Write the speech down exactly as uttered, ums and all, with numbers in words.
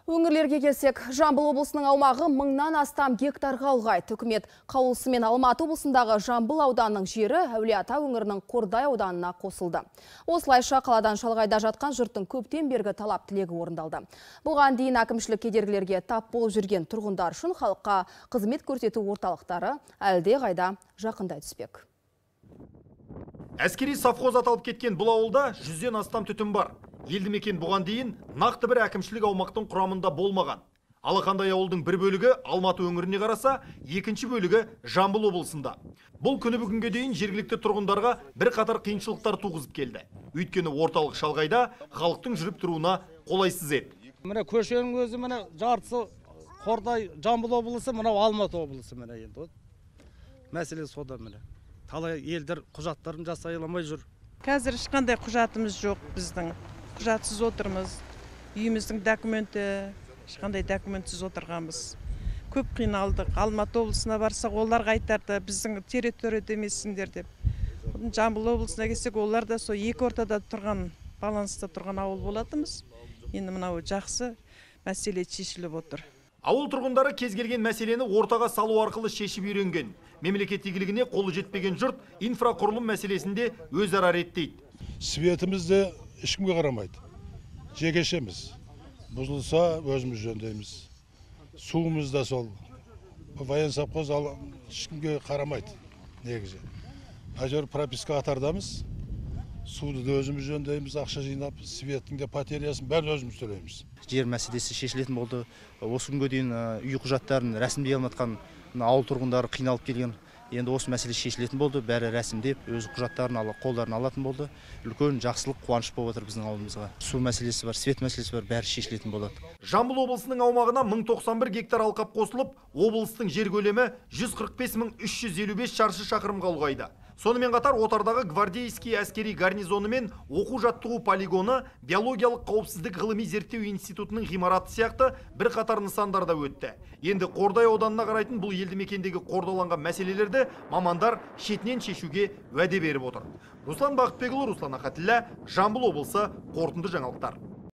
Өңірлерге келсек, Жамбыл облысының аумағы мыңнан астам гектарға ұлғайды. Үкімет қаулысымен Алматы облысындағы Жамбыл ауданының жері Әулиеата өңірінің Қордай ауданына қосылды. Осылайша қаладан шалғайда жатқан жұрттың көптен бергі талап тілегі орындалды. Бұған дейін әкімшілік кедергілерге тап болып жүрген тұрғындар үшін халыққа қызмет көрсету орталықтары әлде қайда жақындай түспек. Әскери совхоз аталып кеткен бұл ауылда жүзден астам түтін бар. Елді мекен бұған дейін нақты бір әкімшілік аумақтың құрамында болмаған. Алақандай ауылдың бір бөлігі Алматы өңіріне қараса, екінші бөлігі Жамбыл облысында. Бұл күні бүгінге дейін жергілікті тұрғындарға бір қатар қиыншылықтар туғызып келді. Өйткені орталық шалғайда халықтың жүріп тұруына қолайсыз еді. Міне көшенің өзі міне жартысы Қордай Жамбыл облысы, мынау Алматы облысы міне енді. Мәселе сода міне. Талай елдер құжаттарын жасай алмай жүр. Қазір ешқандай құжатымыз жоқ біздің. Құжатсыз отырмыз. Үйіміздің документі, ешқандай документсіз отырғанбыз. Көп қиналдық. Алматы облысына барсақ, олар қайтарды, біздің территорияда емессіңдер деп. Жамбыл облысына келсек, олар да сол екі ортада тұрған, баланста тұрған ауыл болатымыз. Енді мынау жақсы мәселе шешіліп отыр. Ауыл тұрғындары кез келген мәселені ортаға салу арқылы шешіп үйренген. Мемлекет игілігіне қолы жетпеген жұрт инфрақұрылым мәселесінде өзара реттейді. Светімізде ешкімге қарамайды. Жекешеміз. Бұзылса өзіміз жөндейміз. Суымыз да сол. Воен совхоз ешкімге қарамайды. Негізі. Әжер прописка атардамыз. Суды да өзіміз жөндейміз, ақша жинап, светтің де потерясын бәрін өзіміз төлейміз. Жер мәселесі шешілетін болды. Осы күнге дейін үй құжаттарын рәсімдей алматқан ауыл тұрғындары қиналып келген. Енді осы мәселе шешілетін болды. Бәрі рәсімдеп, өз құжаттарын алып, қолдарын алатын болды. Үлкен жақсылық, қуаныш болып отыр біздің ауылымызға. Су мәселесі бар, свет мәселесі бар, бәрі шешілетін болады. Жамбыл облысының аумағына мың тоқсан бір гектар алқап қосылып, облыстың жер көлемі жүз қырық бес мың үш жүз елу бес шаршы шақырымға ұлғайды. Сонымен қатар отардағы гвардейский әскери гарнизоны мен оқу жаттығу полигоны, биологиялық қауіпсіздік ғылыми зерттеу институтының ғимараты сияқты бір қатар нысандарда өтті. Енді Қордай ауданына қарайтын бұл елді мекендегі қордаланған мәселелерді мамандар шетінен шешуге уәде беріп отыр. Руслан Бақытбекұлы, Руслан Ахатіллә, Жамбыл облысы, қорытынды жаңалықтар.